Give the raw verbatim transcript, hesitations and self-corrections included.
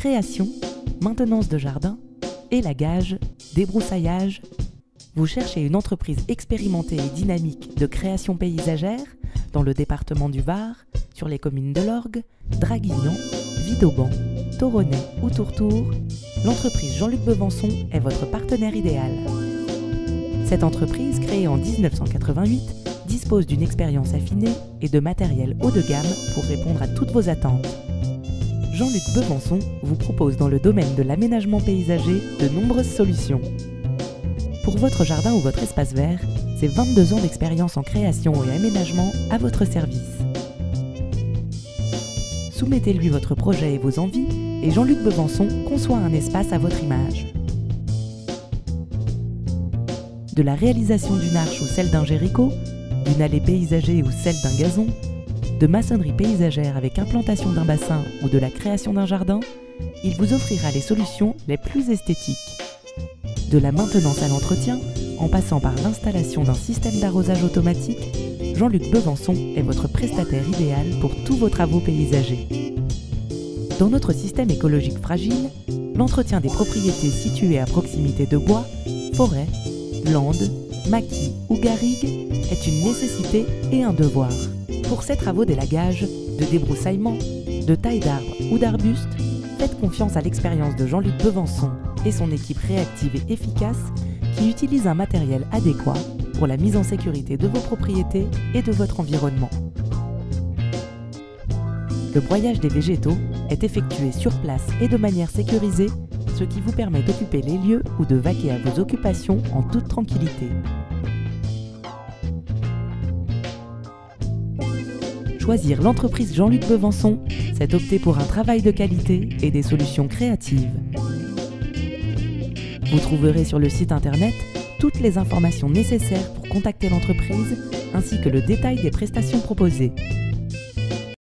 Création, maintenance de jardin, élagage, débroussaillage. Vous cherchez une entreprise expérimentée et dynamique de création paysagère dans le département du Var, sur les communes de l'Orgue, Draguignan, Vidauban, Toronnet ou Tourtour. L'entreprise Jean-Luc Bevenson est votre partenaire idéal. Cette entreprise, créée en mille neuf cent quatre-vingt-huit, dispose d'une expérience affinée et de matériel haut de gamme pour répondre à toutes vos attentes. Jean-Luc Bevenson vous propose dans le domaine de l'aménagement paysager de nombreuses solutions. Pour votre jardin ou votre espace vert, c'est vingt-deux ans d'expérience en création et aménagement à votre service. Soumettez-lui votre projet et vos envies et Jean-Luc Bevenson conçoit un espace à votre image. De la réalisation d'une arche ou celle d'un géricault, d'une allée paysagée ou celle d'un gazon, de maçonnerie paysagère avec implantation d'un bassin ou de la création d'un jardin, il vous offrira les solutions les plus esthétiques. De la maintenance à l'entretien, en passant par l'installation d'un système d'arrosage automatique, Jean-Luc Bevenson est votre prestataire idéal pour tous vos travaux paysagers. Dans notre système écologique fragile, l'entretien des propriétés situées à proximité de bois, forêts, landes, maquis ou garrigues est une nécessité et un devoir. Pour ces travaux d'élagage, de débroussaillement, de taille d'arbres ou d'arbustes, faites confiance à l'expérience de Jean-Luc Bevenson et son équipe réactive et efficace qui utilise un matériel adéquat pour la mise en sécurité de vos propriétés et de votre environnement. Le broyage des végétaux est effectué sur place et de manière sécurisée, ce qui vous permet d'occuper les lieux ou de vaquer à vos occupations en toute tranquillité. Choisir l'entreprise Jean-Luc Bevenson, c'est opter pour un travail de qualité et des solutions créatives. Vous trouverez sur le site internet toutes les informations nécessaires pour contacter l'entreprise ainsi que le détail des prestations proposées.